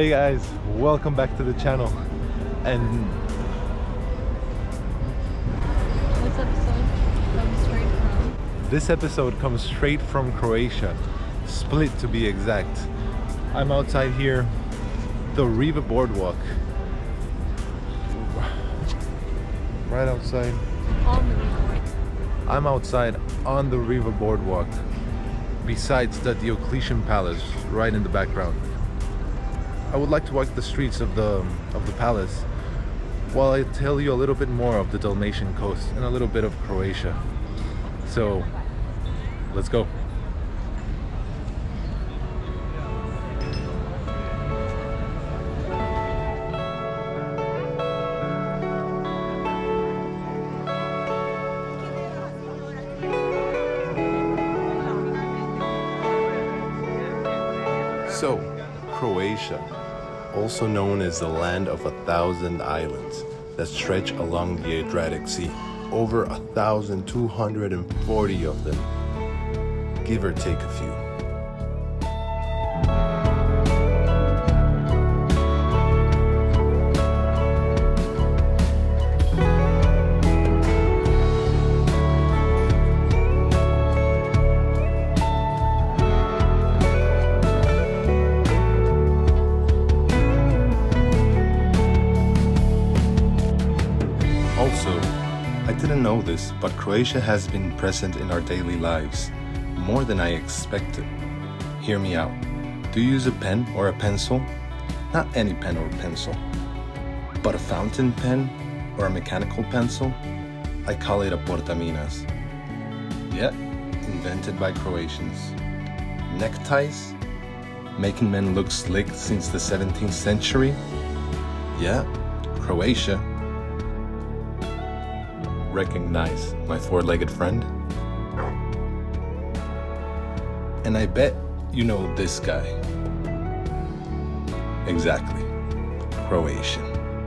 Hey guys, welcome back to the channel. And this episode comes straight from Croatia, Split to be exact. I'm outside here, the Riva boardwalk. Right outside. On the Riva. I'm outside on the Riva boardwalk, besides the Diocletian Palace right in the background. I would like to walk the streets of the palace while I tell you a little bit more of the Dalmatian coast and a little bit of Croatia. So let's go. So, Croatia, also known as the land of 1,000 islands that stretch along the Adriatic Sea, over 1,240 of them, give or take a few. Also, I didn't know this, but Croatia has been present in our daily lives, more than I expected. Hear me out. Do you use a pen or a pencil? Not any pen or pencil, but a fountain pen or a mechanical pencil? I call it a portaminas. Yeah, invented by Croatians. Neckties? Making men look slick since the 17th century? Yeah, Croatia. Recognize my four-legged friend? And I bet you know this guy. Exactly, Croatian.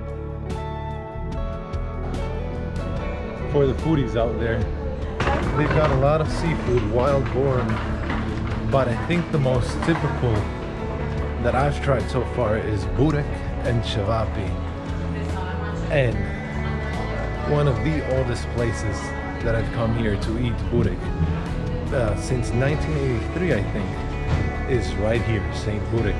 For the foodies out there, they've got a lot of seafood, wild boar, but I think the most typical that I've tried so far is burek and cevapi. And one of the oldest places that I've come here to eat burek since 1983, I think, is right here, St. Burek.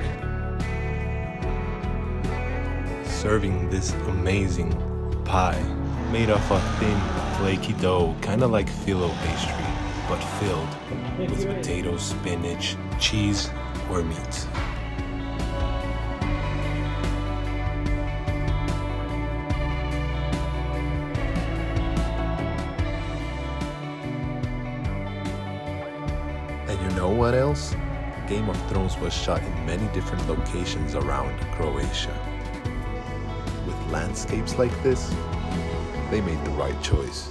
Serving this amazing pie made of a thin, flaky dough, kind of like phyllo pastry, but filled with potatoes, spinach, cheese, or meat. And you know what else? Game of Thrones was shot in many different locations around Croatia. With landscapes like this, they made the right choice.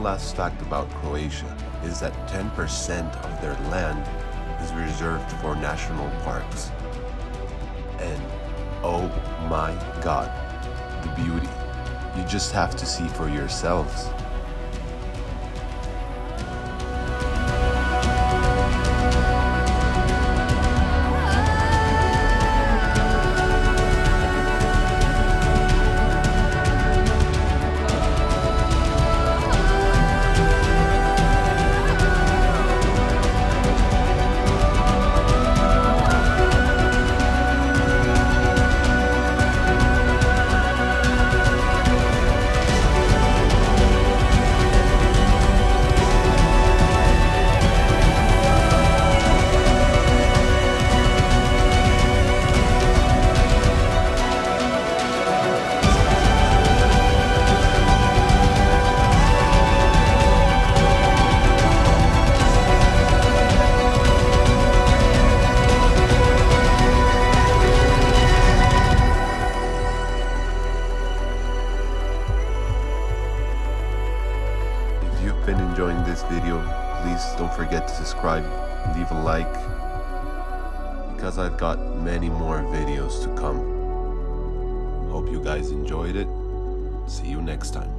last fact about Croatia is that 10% of their land is reserved for national parks. And oh my God, the beauty. You just have to see for yourselves. Been enjoying this video, please don't forget to subscribe, leave a like, because I've got many more videos to come. Hope you guys enjoyed it. See you next time.